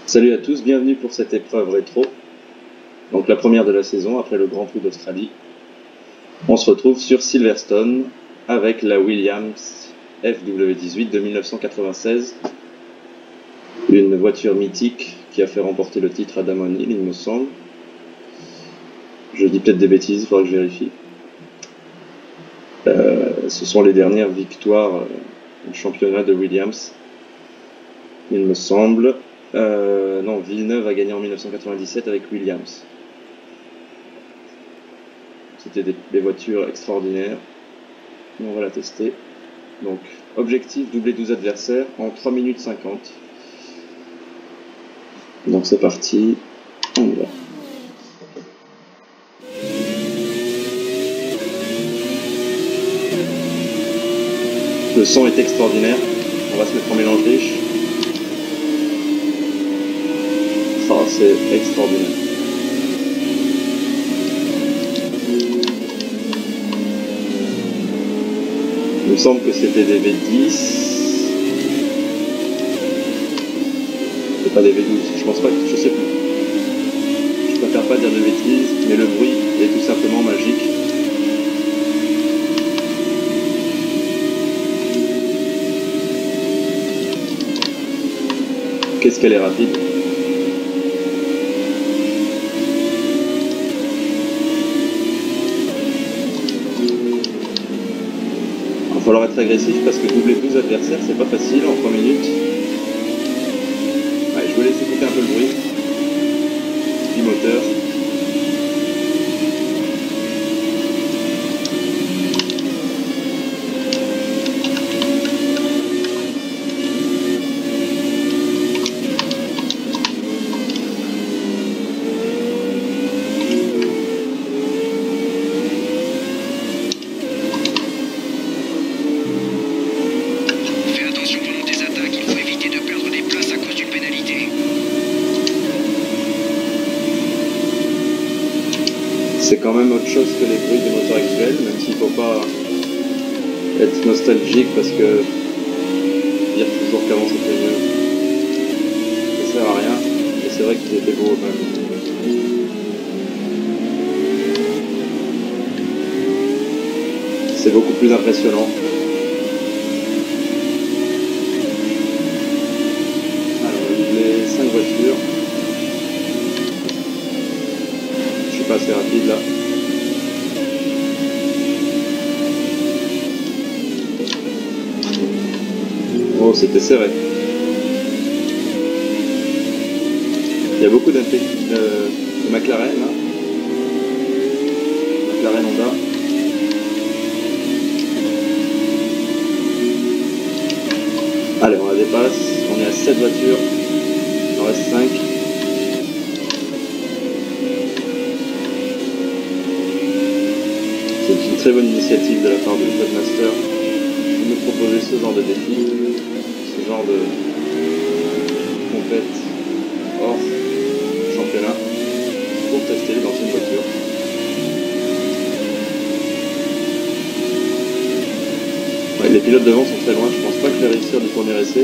Salut à tous, bienvenue pour cette épreuve rétro. Donc la première de la saison après le Grand Prix d'Australie. On se retrouve sur Silverstone avec la Williams FW18 de 1996. Une voiture mythique qui a fait remporter le titre à Damon Hill, il me semble. Je dis peut-être des bêtises, il faudra que je vérifie. Ce sont les dernières victoires au championnat de Williams, il me semble. Non, Villeneuve a gagné en 1997 avec Williams. C'était des voitures extraordinaires. On va la tester. Donc, objectif, doubler 12 adversaires en 3 minutes 50. Donc c'est parti, on y va. Le son est extraordinaire. On va se mettre en mélange riche. Ça, c'est extraordinaire. Il me semble que c'était des V10. C'est pas des V12, je pense pas, je sais plus. Je préfère pas dire de bêtises, mais le bruit est tout simplement magique. Qu'est-ce qu'elle est rapide. Il va falloir être agressif parce que doubler 12 adversaires, c'est pas facile en 3 minutes. Allez, je vous laisse écouter un peu le bruit du moteur. C'est quand même autre chose que les bruits des moteurs actuels, même s'il ne faut pas être nostalgique parce que dire toujours qu'avant c'était mieux, ça sert à rien, et c'est vrai qu'ils étaient beaux même. C'est beaucoup plus impressionnant. Alors, les 5 voitures. Pas assez rapide là. Oh, c'était serré. Il y a beaucoup de McLaren là. McLaren Honda. Allez, on la dépasse. On est à 7 voitures. Il en reste 5. C'est une très bonne initiative de la part de Codemaster de nous proposer ce genre de défi, ce genre de compète hors championnat pour tester les anciennes voitures. Ouais, les pilotes devant sont très loin, je pense pas que je vais réussir du premier essai.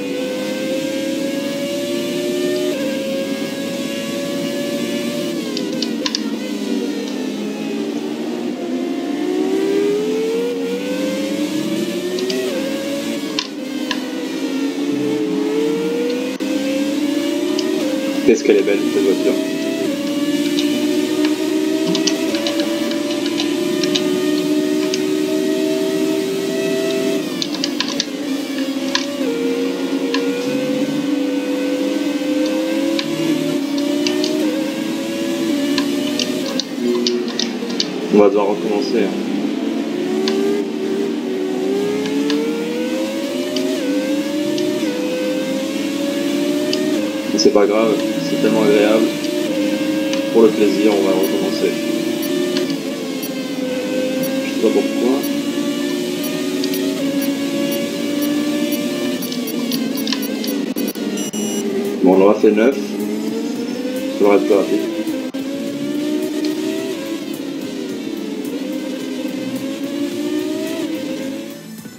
Qu'est-ce qu'elle est belle cette voiture. On va devoir recommencer. Mais c'est pas grave. C'est tellement agréable. Pour le plaisir, on va recommencer. Je sais pas pourquoi. Bon, on aura fait 9. Ça devrait être plus rapide.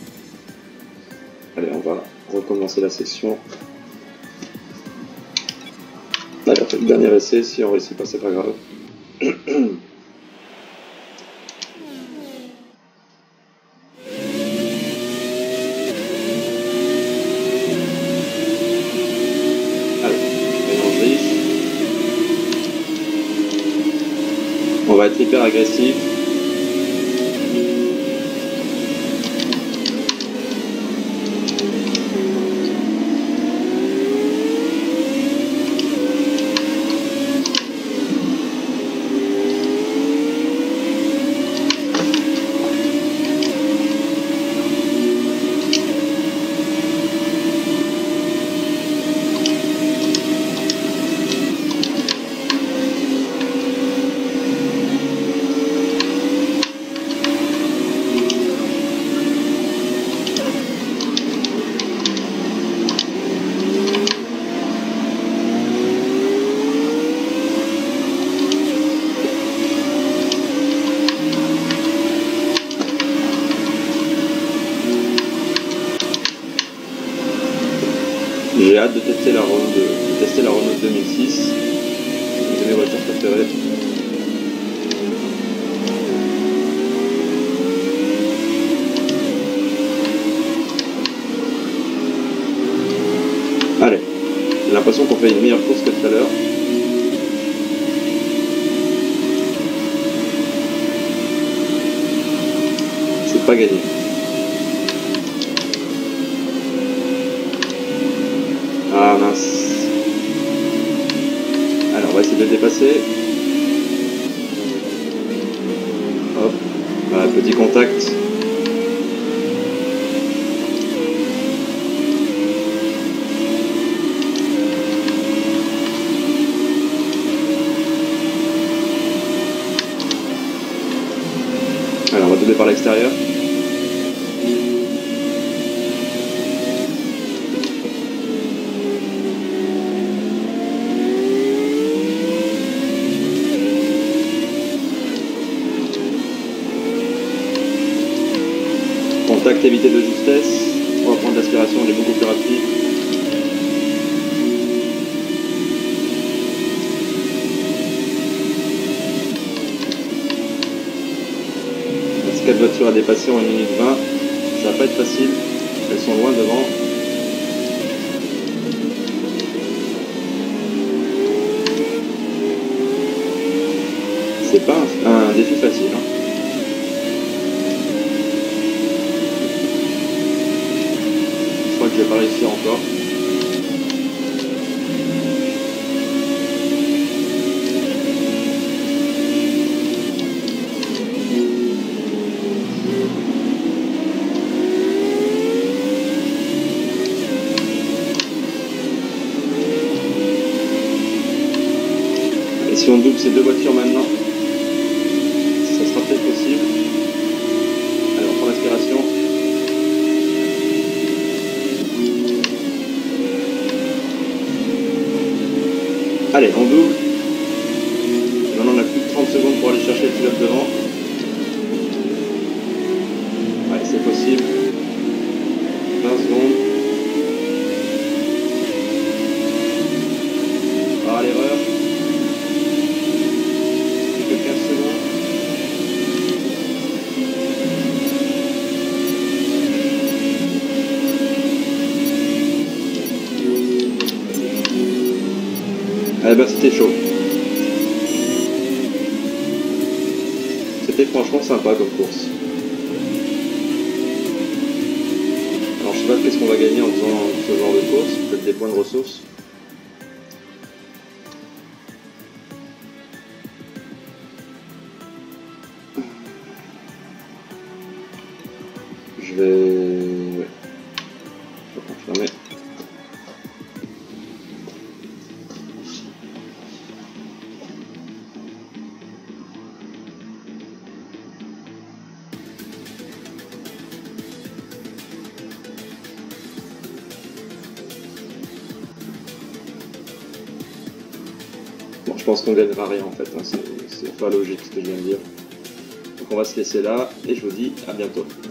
Allez, on va recommencer la session. Dernier essai, si on réussit pas, c'est pas grave. On va être hyper agressif. J'ai hâte de tester la Renault 2006. C'est mes voitures préférées. Allez, j'ai l'impression qu'on fait une meilleure course que tout à l'heure. C'est pas gagné. Ah mince. Alors on va essayer de le dépasser. Hop. Voilà, petit contact. Alors on va doubler par l'extérieur. Contact évité de justesse, on va prendre l'aspiration, elle est beaucoup plus rapide. Il reste 4 voitures à dépasser en 1 minute 20, ça va pas être facile, elles sont loin devant. C'est pas un défi facile. Hein. Je vais pas réussir encore. Et si on double ces deux voitures maintenant, ça sera peut-être possible. Allez, on prend l'aspiration. Allez, on double. Maintenant, on a plus de 30 secondes pour aller chercher le pilote devant. Ouais, c'est possible. 20 secondes. Ah, l'erreur. Plus que 15 secondes. Eh ben c'était chaud. C'était franchement sympa comme course. Alors je sais pas qu'est-ce qu'on va gagner en faisant ce genre de course, peut-être des points de ressources. Je vais confirmer. Bon, je pense qu'on gagnera rien en fait, hein. C'est pas logique ce que je viens de dire. Donc on va se laisser là et je vous dis à bientôt.